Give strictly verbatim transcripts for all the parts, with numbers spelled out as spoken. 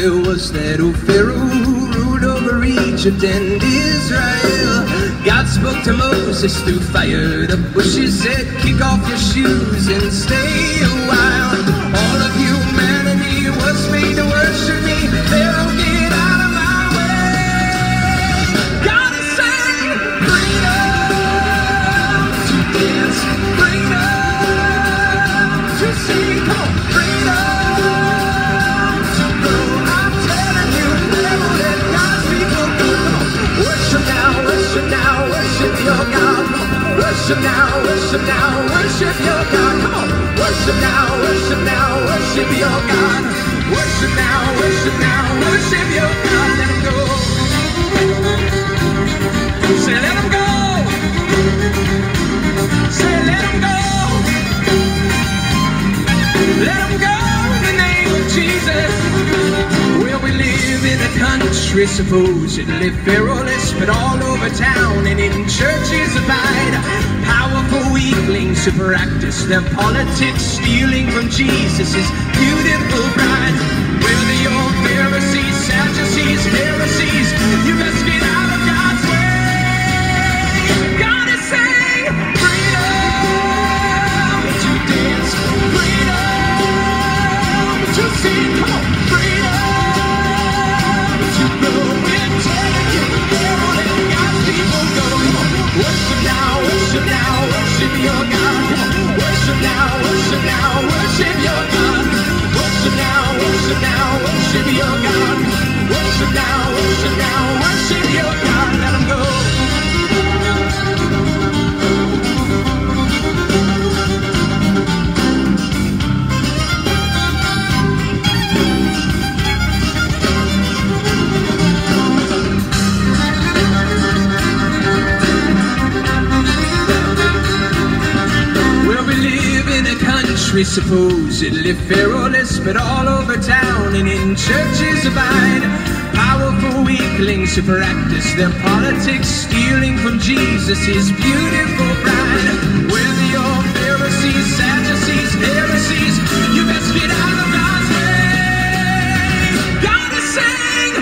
there was that old Pharaoh who ruled over Egypt and Israel. God spoke to Moses through fire. The bushes said, kick off your shoes and stay a while. All of humanity was made to worship me. Pharaoh, get out of my way. God is saying, freedom to dance, freedom to sing. Come on, freedom. Worship now, worship now, worship your God. Come on, worship now, worship now, worship your God. Worship now, worship now, worship your God. Let him go. Say, let him go. Say, let him go. Let him go in the name of Jesus. Well, we live in a country supposedly Pharaohless, but all over town and in churches abide powerful weaklings who practice their politics, stealing from Jesus' beautiful bride. Whether you're Pharisees, Sadducees, heresies, you best get out of God's way. God is saying, freedom to dance, freedom to sing. Come on, freedom to go. We're telling you, never let God's people go. Come on, worship now, worship now, worship your God. Worship now, worship now, worship your God. Worship now, worship now, worship your God. Worship now, worship now, worship your God. Let him go. Supposedly Pharaohless, but all over town and in churches abide powerful weaklings who practice their politics, stealing from Jesus, his beautiful bride. Whether you're Pharisees, Sadducees, heresies, you best get out of God's way. God is saying,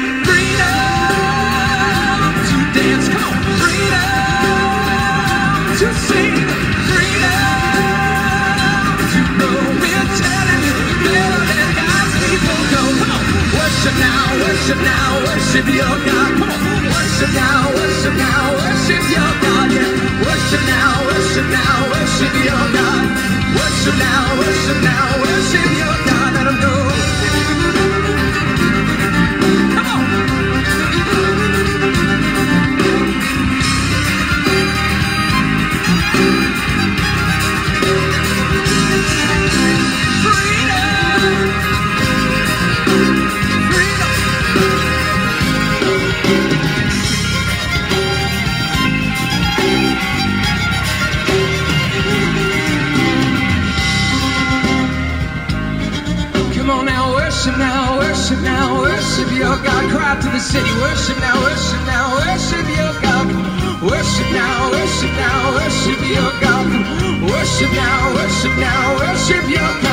freedom to dance, come on, freedom to sing, freedom. Worship now, worship now, worship your God. Come on, worship now, worship now, worship your God. Yeah. Worship now, worship now, worship your God. Worship now, worship now, worship your God. Let him go. Come on. Worship now, worship now, worship your God. Cry out to the city. Worship now, worship now, worship your God. Worship now, worship now, worship your God. Worship now, worship now, worship your God.